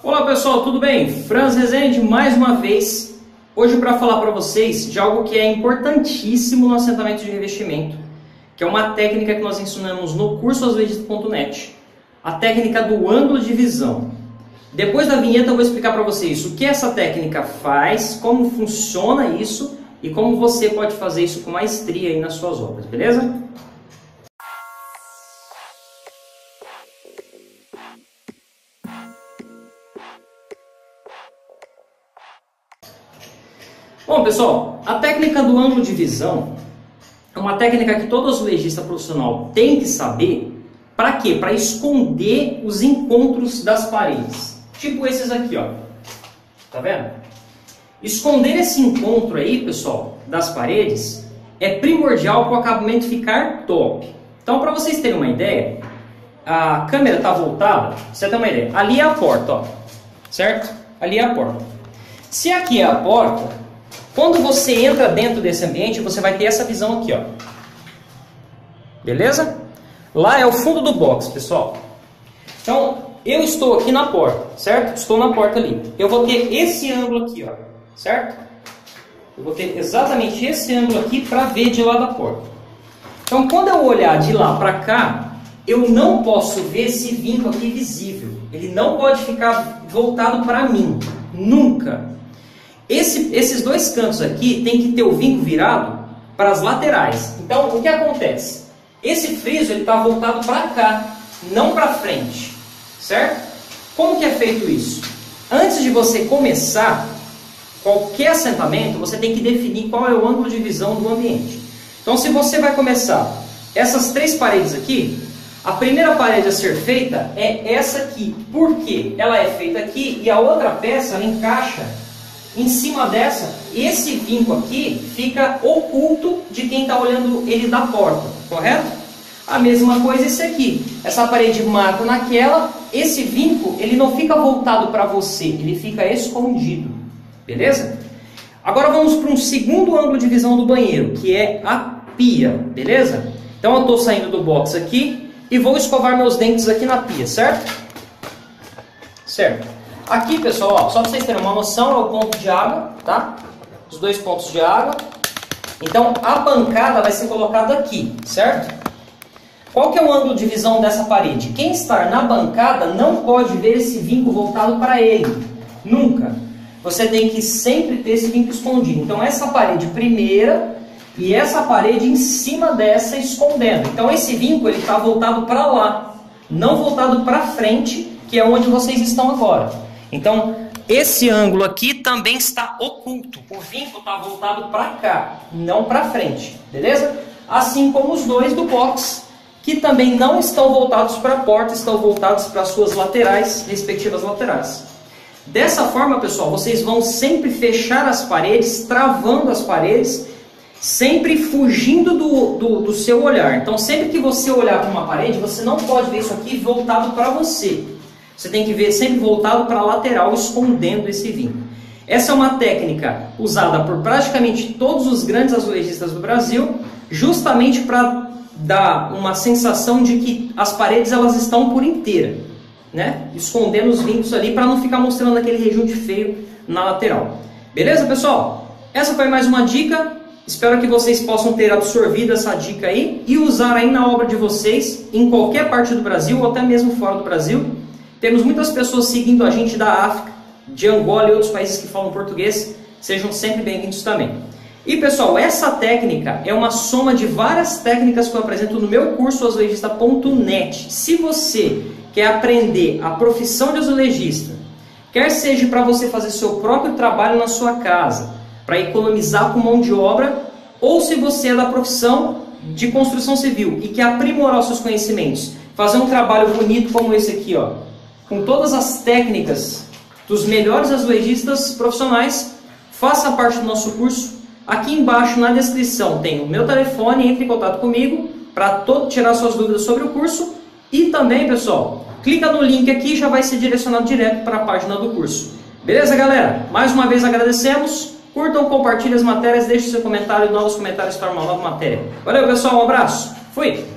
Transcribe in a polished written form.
Olá pessoal, tudo bem? Franz Rezende mais uma vez, hoje para falar para vocês de algo que é importantíssimo no assentamento de revestimento, que é uma técnica que nós ensinamos no curso azulejista.net, a técnica do ângulo de visão. Depois da vinheta eu vou explicar para vocês o que essa técnica faz, como funciona isso e como você pode fazer isso com maestria aí nas suas obras, beleza? Bom pessoal, a técnica do ângulo de visão é uma técnica que todo azulejista profissional tem que saber. Para quê? Para esconder os encontros das paredes. Tipo esses aqui, ó. Tá vendo? Esconder esse encontro aí, pessoal, das paredes é primordial para o acabamento ficar top. Então, para vocês terem uma ideia, a câmera está voltada, você tem uma ideia. Ali é a porta, ó. Certo? Ali é a porta. Se aqui é a porta, quando você entra dentro desse ambiente, você vai ter essa visão aqui, ó. Beleza? Lá é o fundo do box, pessoal. Então, eu estou aqui na porta, certo? Estou na porta ali. Eu vou ter esse ângulo aqui, ó. Certo? Eu vou ter exatamente esse ângulo aqui para ver de lá da porta. Então, quando eu olhar de lá para cá, eu não posso ver esse vinco aqui visível. Ele não pode ficar voltado para mim. Nunca. Esses dois cantos aqui tem que ter o vinco virado para as laterais. Então, o que acontece? Esse friso está voltado para cá, não para frente. Certo? Como que é feito isso? Antes de você começar qualquer assentamento, você tem que definir qual é o ângulo de visão do ambiente. Então, se você vai começar essas três paredes aqui, a primeira parede a ser feita é essa aqui. Por quê? Ela é feita aqui e a outra peça ela encaixa em cima dessa. Esse vinco aqui fica oculto de quem está olhando ele da porta, correto? A mesma coisa esse aqui. Essa parede mata naquela, esse vinco ele não fica voltado para você, ele fica escondido, beleza? Agora vamos para um segundo ângulo de visão do banheiro, que é a pia, beleza? Então eu estou saindo do box aqui e vou escovar meus dentes aqui na pia, certo? Certo. Aqui, pessoal, ó, só para vocês terem uma noção, é o ponto de água, tá? Os dois pontos de água. Então, a bancada vai ser colocada aqui, certo? Qual que é o ângulo de visão dessa parede? Quem está na bancada não pode ver esse vinco voltado para ele. Nunca. Você tem que sempre ter esse vinco escondido. Então, essa parede primeira e essa parede em cima dessa escondendo. Então, esse vinco ele está voltado para lá, não voltado para frente, que é onde vocês estão agora. Então, esse ângulo aqui também está oculto. O vinco está voltado para cá, não para frente. Beleza? Assim como os dois do box, que também não estão voltados para a porta, estão voltados para as suas laterais, respectivas laterais. Dessa forma, pessoal, vocês vão sempre fechar as paredes, travando as paredes, sempre fugindo do seu olhar. Então, sempre que você olhar para uma parede, você não pode ver isso aqui voltado para você. Você tem que ver sempre voltado para a lateral, escondendo esse vinco. Essa é uma técnica usada por praticamente todos os grandes azulejistas do Brasil, justamente para dar uma sensação de que as paredes elas estão por inteira, né? Escondendo os vincos ali para não ficar mostrando aquele rejunte feio na lateral. Beleza, pessoal? Essa foi mais uma dica. Espero que vocês possam ter absorvido essa dica aí e usar aí na obra de vocês em qualquer parte do Brasil ou até mesmo fora do Brasil. Temos muitas pessoas seguindo a gente da África, de Angola e outros países que falam português. Sejam sempre bem-vindos também. E pessoal, essa técnica é uma soma de várias técnicas que eu apresento no meu curso azulejista.net. Se você quer aprender a profissão de azulejista, quer seja para você fazer seu próprio trabalho na sua casa, para economizar com mão de obra, ou se você é da profissão de construção civil e quer aprimorar os seus conhecimentos, fazer um trabalho bonito como esse aqui, ó, com todas as técnicas dos melhores azulejistas profissionais, faça parte do nosso curso. Aqui embaixo na descrição tem o meu telefone, entre em contato comigo para tirar suas dúvidas sobre o curso. E também, pessoal, clica no link aqui e já vai ser direcionado direto para a página do curso. Beleza, galera? Mais uma vez agradecemos. Curtam, compartilhem as matérias, deixem seu comentário e novos comentários para uma nova matéria. Valeu, pessoal, um abraço. Fui!